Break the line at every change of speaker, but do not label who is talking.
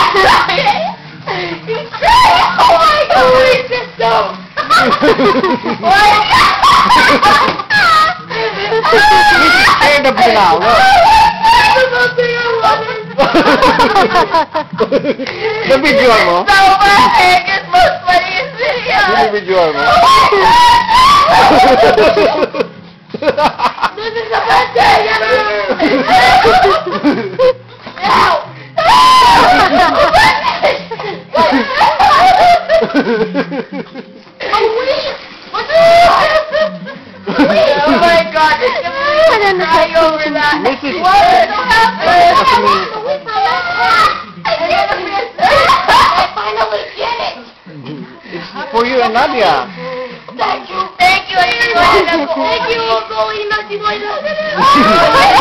Oh my God! Wait, just don't!
Stand up now, look. Nabidyoan mo?
So bad! It's most funniest video!
Nabidyoan mo?
This is the best day ever! Ow! Oh my God! It's gonna cry over that!
Mrs.
What is happening? I finally get it!
It's for you and Nadia.
Thank you! Thank you! Thank you, Uncle! Thank you, Uncle!